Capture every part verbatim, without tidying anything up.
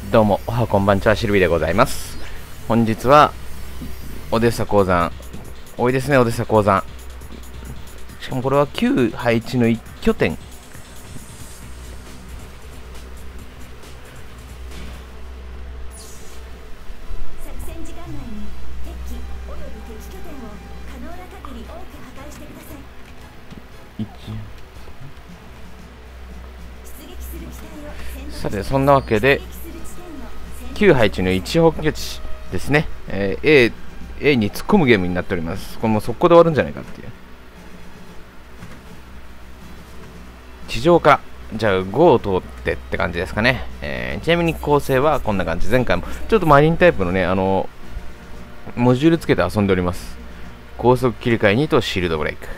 どうも、おはこんばんちは、シルビーでございます。本日は、オデッサ鉱山。多いですね、オデッサ鉱山。しかもこれは旧配置の一拠点。 作戦時間内に敵機および敵拠点を可能な限り多く破壊してください。 一出撃する機体を選択してさて、そんなわけで、 出撃する地点を選択旧配置の一本拠地ですね。えー A、A に突っ込むゲームになっております。これもう速攻で終わるんじゃないかっていう。地上から、じゃあごを通ってって感じですかね。えーちなみに構成はこんな感じ。前回もちょっとマリンタイプのね、あの、モジュールつけて遊んでおります。高速切り替えにとシールドブレイク。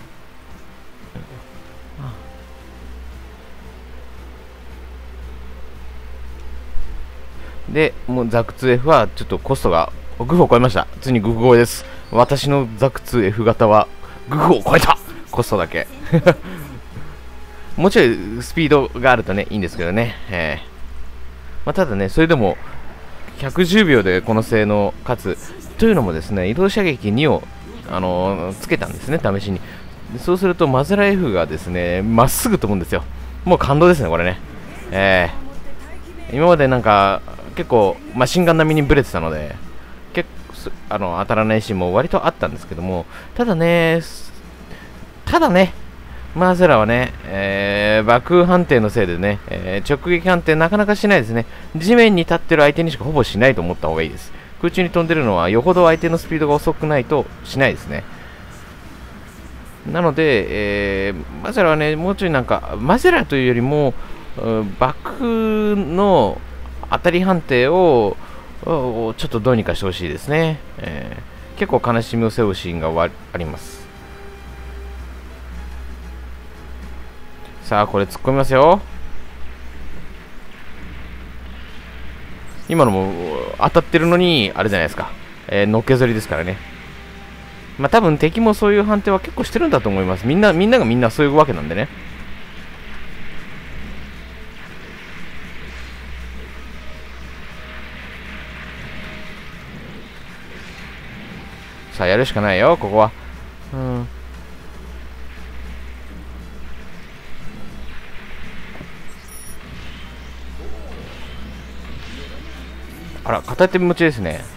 で、もうザク ツーエフ はちょっとコストがグフを超えました。ついにグフ超えです。私のザク ツーエフ 型はグフを超えた。コストだけ。もうちょいスピードがあるとね、いいんですけどね。えーまあ、ただね、それでもひゃくじゅうびょうでこの性能、かつ、というのもですね、移動射撃にを、あのーつけたんですね、試しに。でそうすると、マゼラ F がですね、まっすぐ飛ぶんですよ。もう感動ですね、これね。えー今までなんか、結構、マシンガン並みにブレてたので、結構あの当たらないシーンも割とあったんですけども、ただね、ただね、マーゼラはね、えー、爆風判定のせいでね、えー直撃判定なかなかしないですね。地面に立ってる相手にしかほぼしないと思った方がいいです。空中に飛んでるのはよほど相手のスピードが遅くないとしないですね。なので、えーマゼラはね、もうちょいなんか、マゼラというよりも、うん爆風の当たり判定をおちょっとどうにかしてほしいですね。えー結構悲しみを背負うシーンがわあります。さあ、これ突っ込みますよ。今のも当たってるのに、あれじゃないですか。えーのっけぞりですからね。まあ多分敵もそういう判定は結構してるんだと思います。みんな、みんながみんなそういうわけなんでね。さあ、やるしかないよ、ここは。うん。あら、片手持ちですね。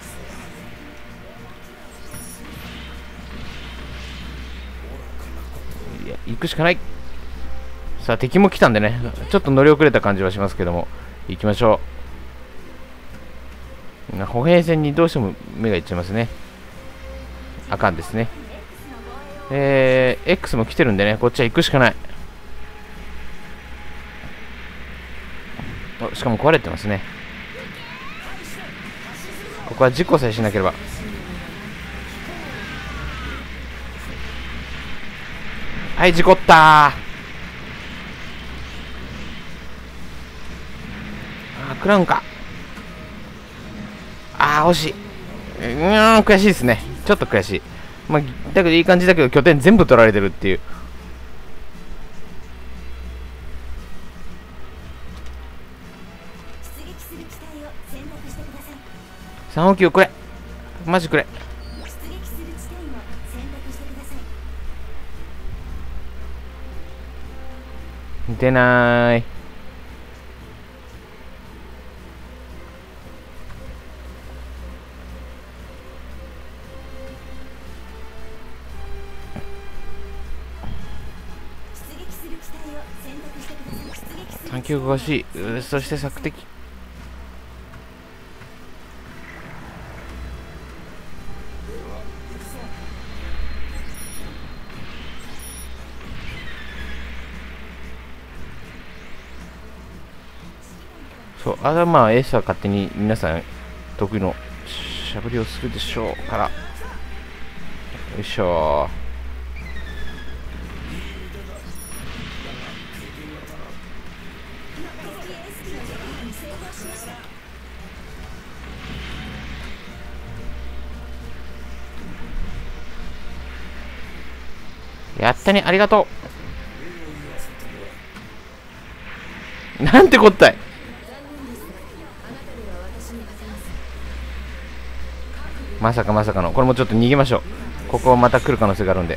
いや、行くしかない。さあ、敵も来たんでね、ちょっと乗り遅れた感じはしますけども、行きましょう。な歩兵戦にどうしても目がいっちゃいますね。あかんですね。えー、X も来てるんでね、こっちは行くしかない。おしかも壊れてますね。ここは事故さえしなければ。はい、事故ったー。あー、クラウンか。あー、惜しい。うーん、悔しいですね。ちょっと悔しい。まあ、だけどいい感じだけど拠点全部取られてるっていう。 出撃する機体を選択してください。 さん補給くれ。マジくれ。 出撃する地点を選択してください。 出なーい。 出撃する機体を選択してください。出撃する探求が欲しい。うーそして索敵。そう、あれはまあエースは勝手に皆さん得意のしゃぶりをするでしょうから。よいしょー。やったね、ありがとう。なんてこったい。 まさかまさかの。これもちょっと逃げましょう。ここまた来る可能性があるんで。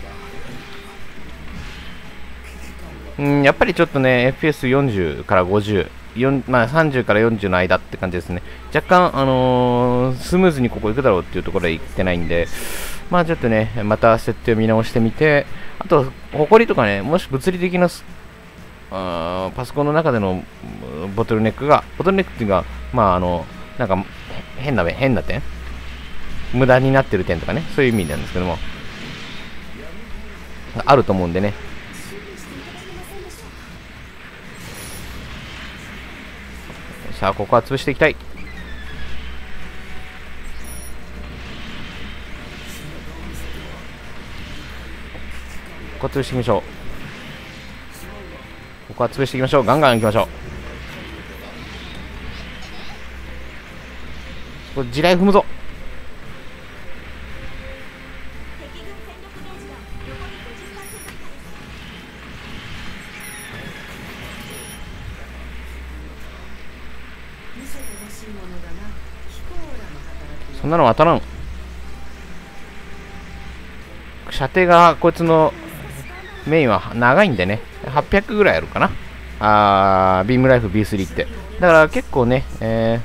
うん、やっぱりちょっとね、エフピーエスよんじゅう からごじゅう、よんまあ、さんじゅうからよんじゅうの間って感じですね。若干、あのー、スムーズにここ行くだろうっていうところへ行ってないんで、まあちょっとね、また設定を見直してみて、あと、ホコリとかね、もし物理的なあパソコンの中でのボトルネックが、ボトルネックっていうか、まああの、なんか変な、変な点無駄になってる点とかね、そういう意味なんですけども、あると思うんでね。さあ、ここは潰していきたい。ここは潰していきましょう。ここは潰していきましょう。ガンガンいきましょう。これ地雷踏むぞ。そんなの当たらん。射程がこいつのメインは長いんでね、はっぴゃくぐらいあるかな。あービームライフ ビースリー って。だから結構ね、え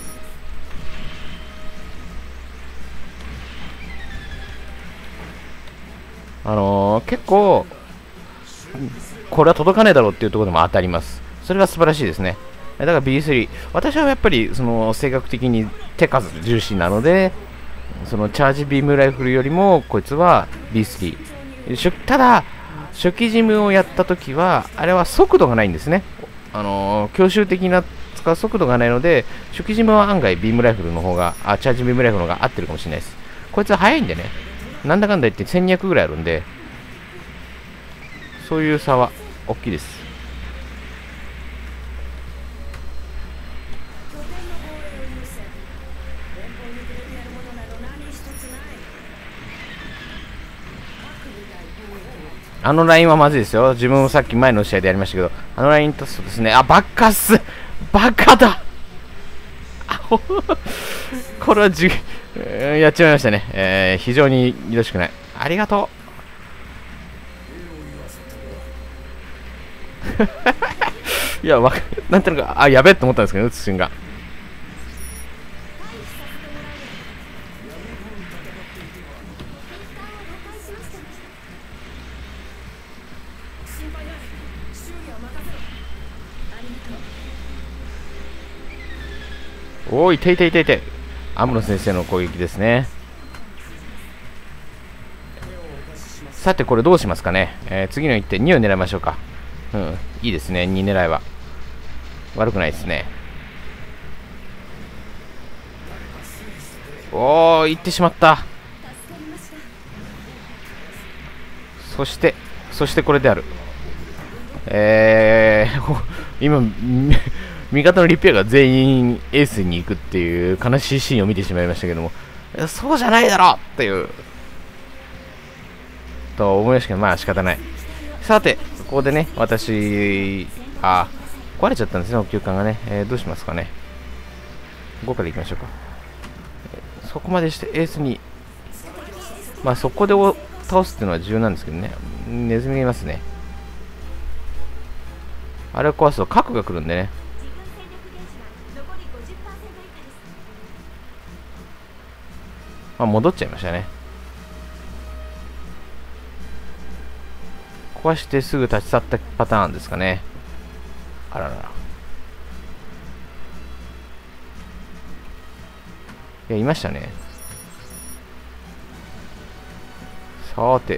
ー、あのー、結構これは届かねえだろうっていうところでも当たります。それが素晴らしいですね。だから ビースリー、私はやっぱりその性格的に手数重視なので、そのチャージビームライフルよりもこいつは ビースリー。ただ、初期ジムをやったときは、あれは速度がないんですね。あのー、強襲的な使う速度がないので、初期ジムは案外ビームライフルの方が、あ、チャージビームライフルの方が合ってるかもしれないです。こいつは速いんでね、なんだかんだ言ってせんにひゃくぐらいあるんで、そういう差は大きいです。あのラインはまずいですよ。自分もさっき前の試合でやりましたけど、あのラインとそうですね。あ、バカっす。バカだ。あほこれはじ、えー、やっちまいましたね。えー、非常によろしくない。ありがとう。いや、わなんていうのか、あ、やべえと思ったんですけど、打つ瞬間。おーい、ていていていて。アムロ先生の攻撃ですね。さて、これどうしますかね。えー、次の一手、にを狙いましょうか。うん、いいですね、に狙いは。悪くないですね。おー、いってしまった。そして、そしてこれである。えー、今、味方のリペアが全員エースに行くっていう悲しいシーンを見てしまいましたけども、そうじゃないだろっていうと思いましたけど、まあ仕方ない。さて、ここでね、私、あ、壊れちゃったんですね、補給艦がね。えー、どうしますかね。ごからいきましょうか。そこまでしてエースに、まあそこで倒すっていうのは重要なんですけどね。ネズミがいますね。あれを壊すと核が来るんでね。まあ、戻っちゃいましたね。壊してすぐ立ち去ったパターンですかね。あらら。いや、いましたね。さーて。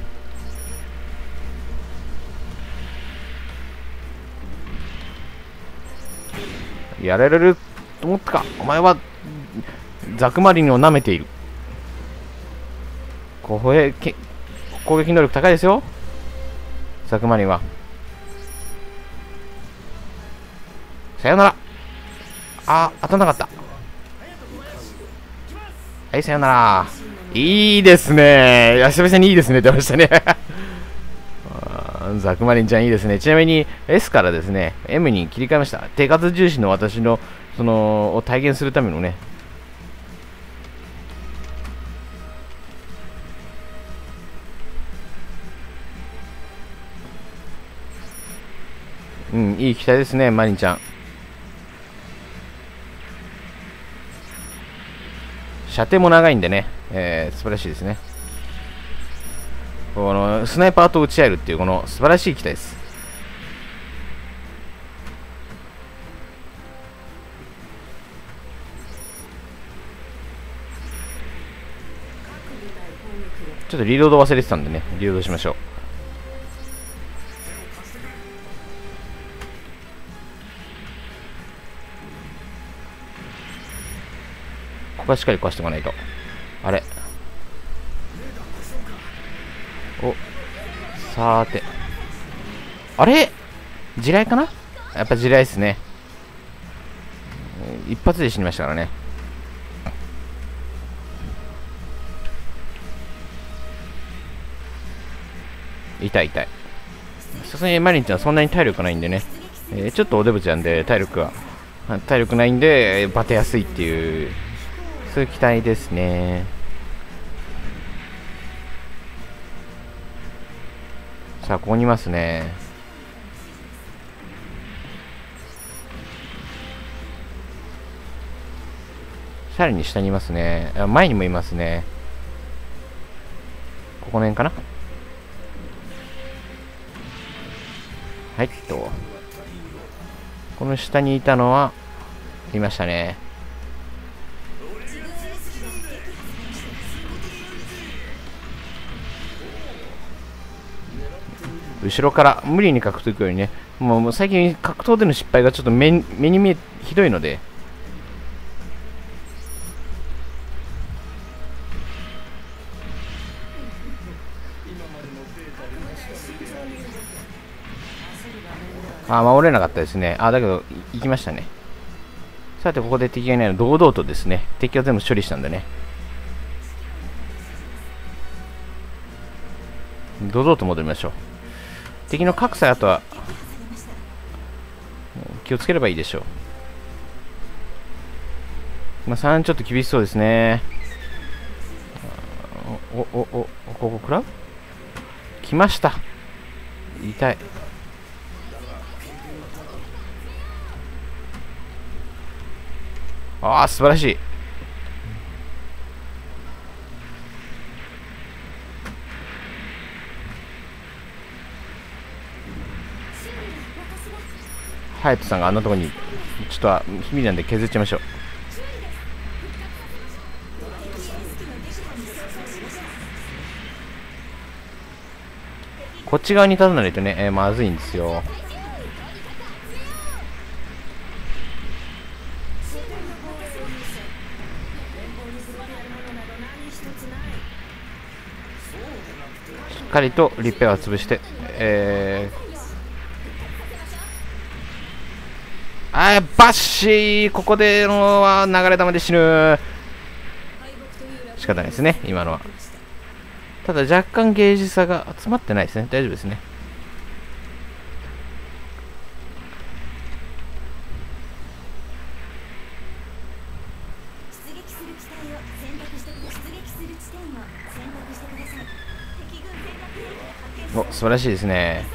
やられると思ったか。お前はザクマリンを舐めている。これけ攻撃能力高いですよ、ザクマリンは。さよなら。あー、当たんなかった。はい、さよなら。いいですね。いや、久々にいいですねって言いましたね。ザクマリンちゃんいいですね。ちなみに S からですね M に切り替えました。手数重視の私のそのを体現するためのね、 いい機体ですね、マリンちゃん。射程も長いんでね、えー、素晴らしいですね。このスナイパーと撃ち合えるっていうこの素晴らしい機体です。ちょっとリロード忘れてたんでね、リロードしましょう。ここはしっかり壊しておかないと。あれ、お、さーて、あれ地雷かな。やっぱ地雷ですね。一発で死にましたからね。痛い痛い。さすがにマリンちゃんそんなに体力ないんでね、えー、ちょっとおデブちゃんで体力が体力ないんで、えー、バテやすいっていう、そういう機体ですね。さあここにいますね。さらに下にいますね。前にもいますね。ここの辺かな。はいと、この下にいたのはいましたね。後ろから無理に格闘行くよりね、もう最近格闘での失敗がちょっと 目, 目に見えひどいので、あー、守れなかったですね。あー、だけど行きましたね。さてここで敵がいないの堂々とですね、敵を全部処理したんでね、堂々と戻りましょう。敵の格差、あとは気をつければいいでしょう。まあ、さんちょっと厳しそうですね。おおおお、ここ食らう？来ました。痛い。ああ、素晴らしい。ハヤトさんがあんなとこにちょっと秘密なんで削っちゃいましょう。こっち側に立たないとね、えー、まずいんですよ。しっかりとリペアを潰して、えー、あー、バッシー、ここでのは流れ弾で死ぬ。仕方ないですね、今のは。ただ若干ゲージ差が集まってないですね。大丈夫ですね。 出撃する機体を選択して出撃する地点を選択してください。敵軍戦略兵器発見。 お、素晴らしいですね。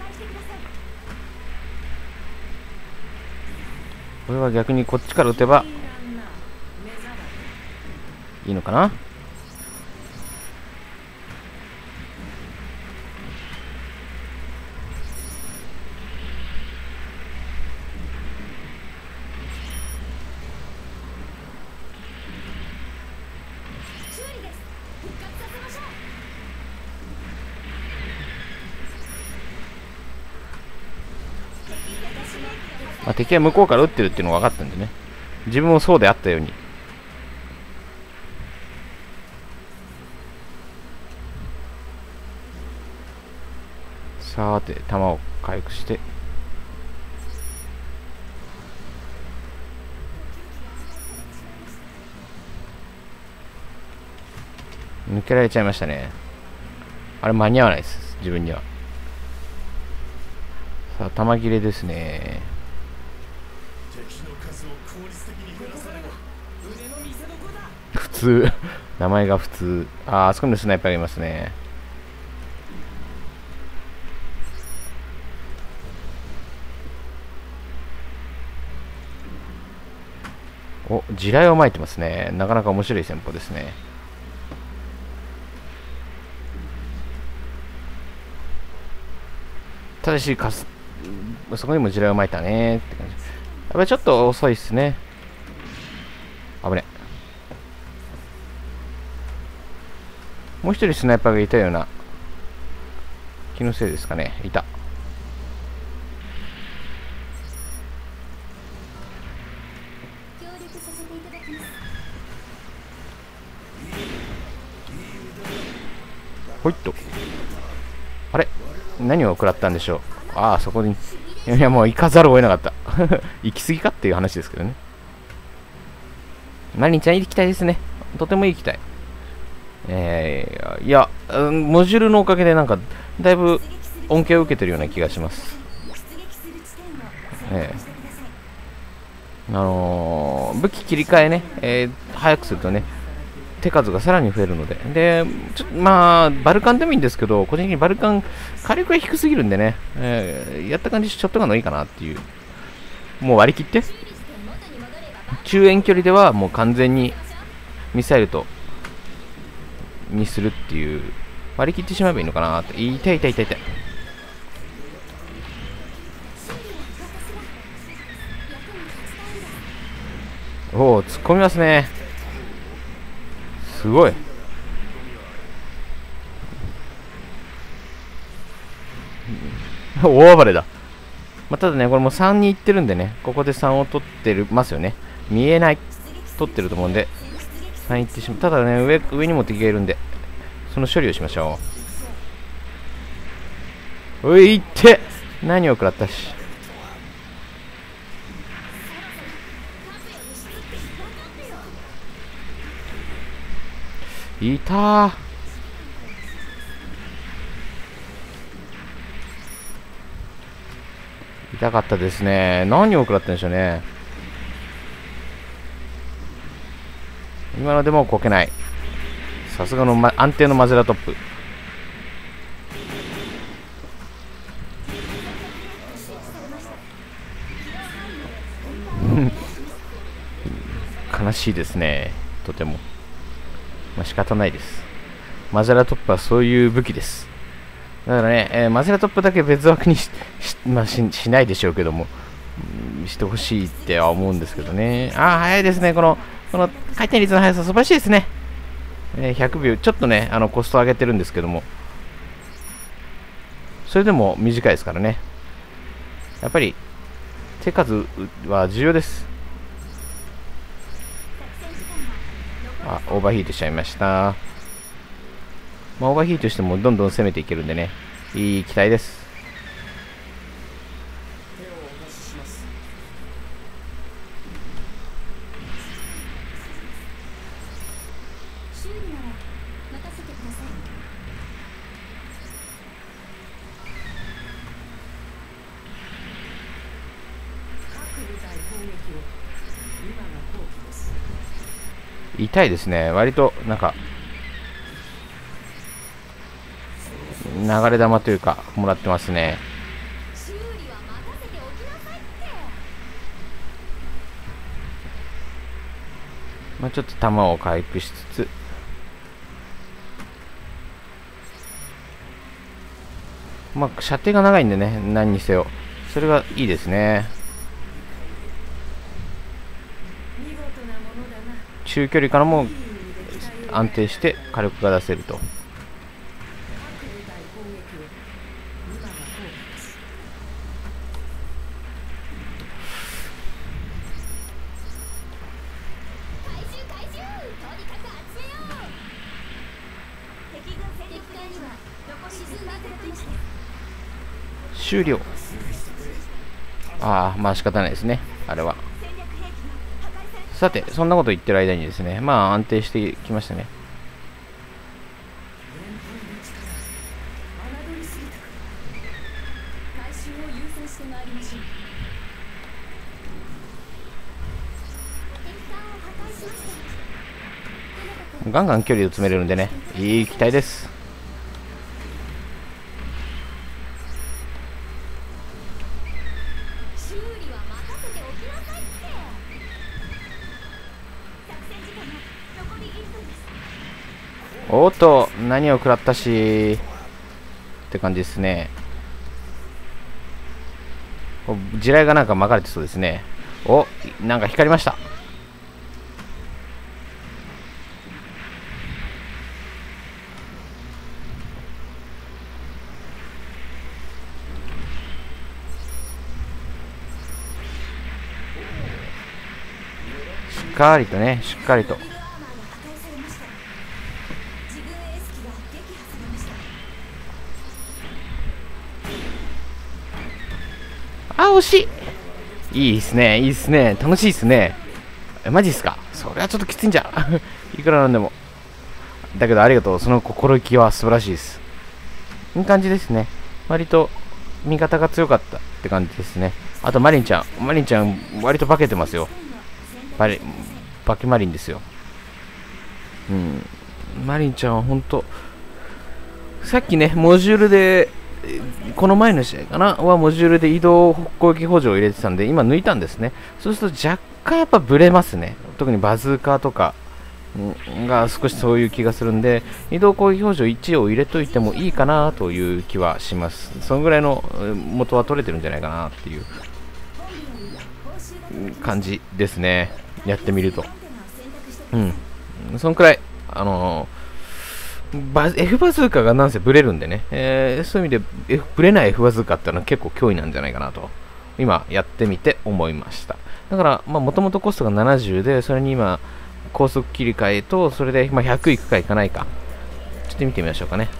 これは逆にこっちから撃てばいいのかな。まあ、敵は向こうから撃ってるっていうのが分かったんでね、自分もそうであったように。さーて弾を回復して抜けられちゃいましたね。あれ間に合わないです自分には。さあ弾切れですね。普通名前が普通。あー、あそこにスナイパーがいますね。 お、地雷をまいてますね。なかなか面白い戦法ですね。ただしかす、そこにも地雷をまいたねって感じ。やっぱりちょっと遅いっすね。危ね。もう一人スナイパーがいたような気のせいですかね。いた。 協力させていただきます。 ほいっと。あれ、何を食らったんでしょう。ああ、そこに。いや、もう行かざるを得なかった。行き過ぎかっていう話ですけどね。マリンちゃん行きたいですね。とても行きたい。えー、いや、うん、モジュールのおかげでなんか、だいぶ恩恵を受けてるような気がします。えー、あのー、武器切り替えね、えー、早くするとね、手数がさらに増えるので、で、ちょまあ、バルカンでもいいんですけど、個人的にバルカン、火力が低すぎるんでね、えー、やった感じ、ショットガンのいいかなっていう、もう割り切って、中遠距離ではもう完全にミサイルと、にするっていう、割り切ってしまえばいいのかなって、痛い痛い痛い痛い。おお、突っ込みますね。すごい。大暴れだ。まあ、ただね、これもさんに行ってるんでね、ここでさんを取ってるますよね。見えない。取ってると思うんで、さん行ってしまう。ただね、上、上にも敵がいるんで、その処理をしましょう。ういって、何を食らったし。いたー。痛かったですね。何を食らったんでしょうね。今のでもこけない。さすがの、ま、安定のマゼラトップ。悲しいですね。とても。まあ、仕方ないです。マゼラトップはそういう武器です。だからね、えー、マゼラトップだけ別枠に し, し,、まあ、し, しないでしょうけども、うん、してほしいっては思うんですけどね。ああ、早いですね。この、この回転率の速さ、素晴らしいですね。えー、ひゃくびょう、ちょっとね、あのコスト上げてるんですけども、それでも短いですからね。やっぱり、手数は重要です。あ、オーバーヒートしちゃいました。まあ、オーバーヒートしてもどんどん攻めていけるんでね、いい機体です。 修理なら任せてください。 各部隊攻撃を。今が好機です。 痛いですね。割となんか流れ弾というかもらってますね。 修理は任せておきなさいって。 まあ、ちょっと弾を回復しつつ、まあ、射程が長いんでね、何にせよそれがいいですね。 見事なものだな。 中距離からも安定して火力が出せると。 各部隊攻撃を。今が好機です。 怪獣怪獣、とにかく集めよう。敵軍戦力隊には残りじゅうパーセントです。 終了。ああ、まあ仕方ないですね、あれは。 戦略兵器が破壊されてさて、そんなこと言ってる間にですね、まあ安定してきましたね。 連邦の力、侮りすぎたか。回収を優先してまいりましょう。 敵艦を破壊しました。 ガンガン距離を詰めれるんでね、いい機体です。 修理は任せておきなさいって。 おっと、何を食らったしって感じですね。お地雷がなんか巻かれてそうですね。お、なんか光りました。しっかりとね、しっかりと。 アーマーが破壊されました。自分エース機が撃破されました。 あ、惜しい。いいっすね、いいっすね。楽しいっすね。え、マジっすか？それはちょっときついんじゃん。いくらなんでも。だけどありがとう。その心意気は素晴らしいです。いい感じですね。割と味方が強かったって感じですね。あとマリンちゃん。マリンちゃん割と化けてますよ。バリバケマリンですよ。うん。マリンちゃんはほんと、さっきね、モジュールで、この前の試合かなはモジュールで移動攻撃補助を入れてたんで、今抜いたんですね。そうすると若干やっぱブレますね。特にバズーカーとかが少しそういう気がするんで、移動攻撃補助いちを入れといてもいいかなという気はします。そのぐらいの元は取れてるんじゃないかなっていう感じですね。やってみると。うん。そのくらい、あのー、バ F バズーカがなんせブレるんでね、えー、そういう意味で、F、ブレない F バズーカってのは結構脅威なんじゃないかなと、今やってみて思いました。だから、もともとコストがななじゅうで、それに今、高速切り替えと、それで、まあ、ひゃくいくかいかないか。ちょっと見てみましょうかね。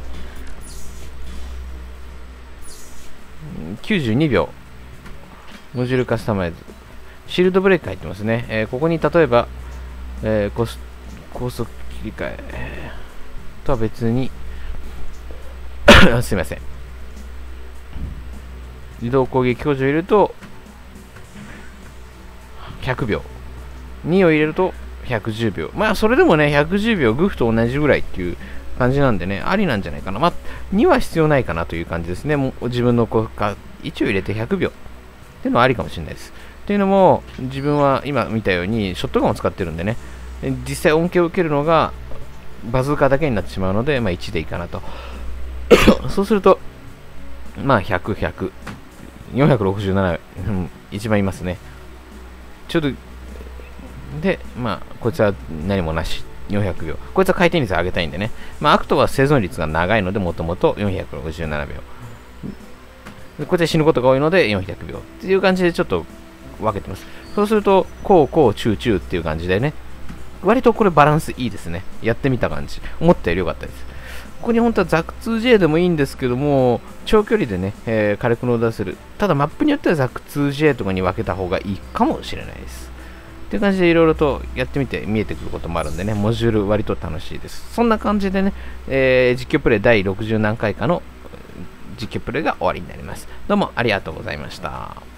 きゅうじゅうにびょう。モジュールカスタマイズ。シールドブレーキ入ってますね。えー、ここに例えば、えー、コス高速切り替え、えー、とは別にすいません。自動攻撃補助を入れるとひゃくびょう。にを入れるとひゃくじゅうびょう。まあ、それでもね、ひゃくじゅうびょう、グフと同じぐらいっていう感じなんでね、ありなんじゃないかな。まあ、には必要ないかなという感じですね。もう自分のこうかいちを入れてひゃくびょうっていうのはありかもしれないです。っていうのも、自分は今見たようにショットガンを使ってるんでね、実際恩恵を受けるのがバズーカだけになってしまうので、まあ、いちでいいかなと。そうすると、まあ、ひゃく、ひゃく、よんひゃくろくじゅうなな、うん、一番いますね。ちょっと、で、まあ、こいつは何もなし、よんひゃくびょう。こいつは回転率を上げたいんでね。まあ、アクトは生存率が長いので、もともとよんひゃくろくじゅうななびょう。でこいつは死ぬことが多いので、よんひゃくびょう。っていう感じでちょっと分けてます。そうすると、こう、こう、チュー、チューっていう感じでね、割とこれバランスいいですね。やってみた感じ。思ったより良かったです。ここに本当はザク ツージェー でもいいんですけども、長距離でね、えー、火力の出せる。ただマップによってはザク ツージェー とかに分けた方がいいかもしれないです。っていう感じでいろいろとやってみて見えてくることもあるんでね、モジュール割と楽しいです。そんな感じでね、えー、実況プレイだいろくじゅう何回かの実況プレイが終わりになります。どうもありがとうございました。